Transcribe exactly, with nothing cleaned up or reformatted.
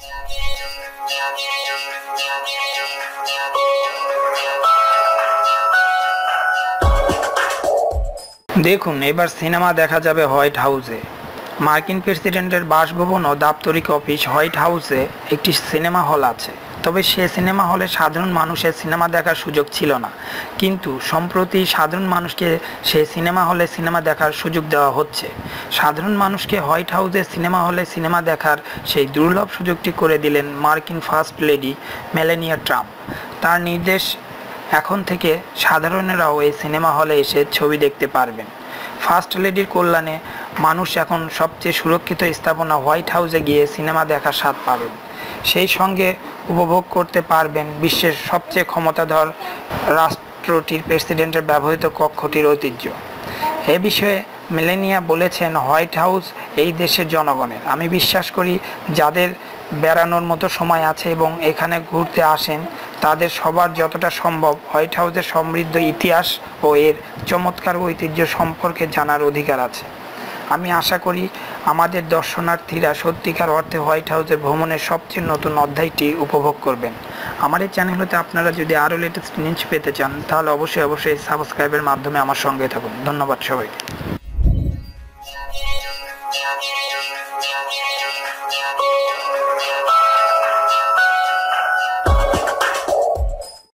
দেখুন, এবার সিনেমা দেখা যাবে হোয়াইট হাউসে। মার্কিন প্রেসিডেন্টের বাসভবন ও দাপ্তরিক অফিস হোয়াইট হাউসে একটি সিনেমা হল আছে। তবে সে সিনেমা হলে সাধারণ মানুষের সিনেমা দেখার সুযোগ ছিল না, কিন্তু সম্প্রতি সাধারণ মানুষকে সেই সিনেমা হলে সিনেমা দেখার সুযোগ দেওয়া হচ্ছে। সাধারণ মানুষকে হোয়াইট হাউসে সিনেমা হলে সিনেমা দেখার সেই দুর্লভ সুযোগটি করে দিলেন মার্কিন ফার্স্ট লেডি মেলানিয়া ট্রাম্প। তার নির্দেশ, এখন থেকে সাধারণেরাও এই সিনেমা হলে এসে ছবি দেখতে পারবেন। ফার্স্ট লেডির কল্যাণে মানুষ এখন সবচেয়ে সুরক্ষিত স্থাপনা হোয়াইট হাউসে গিয়ে সিনেমা দেখার স্বাদ পাবেন। সেই সঙ্গে উপভোগ করতে পারবেন বিশ্বের সবচেয়ে ক্ষমতাধর রাষ্ট্রটির প্রেসিডেন্টের ব্যবহৃত কক্ষটির ঐতিহ্য। এ বিষয়ে মেলানিয়া বলেছেন, হোয়াইট হাউস এই দেশের জনগণের। আমি বিশ্বাস করি যাদের বেড়ানোর মতো সময় আছে এবং এখানে ঘুরতে আসেন তাদের সবার যতটা সম্ভব হোয়াইট হাউসের সমৃদ্ধ ইতিহাস ও এর চমৎকার ঐতিহ্য সম্পর্কে জানার অধিকার আছে। আমি আশা করি আমাদের দর্শনার্থীরা সত্যিকার অর্থে হোয়াইট হাউসের ভ্রমণের সবচেয়ে নতুন অধ্যায়টি উপভোগ করবেন। আমার এই চ্যানেল হতে আপনারা যদি আরও লেটেস্ট নিউজ পেতে চান তাহলে অবশ্যই অবশ্যই সাবস্ক্রাইবের মাধ্যমে আমার সঙ্গে থাকুন। ধন্যবাদ সবাইকে।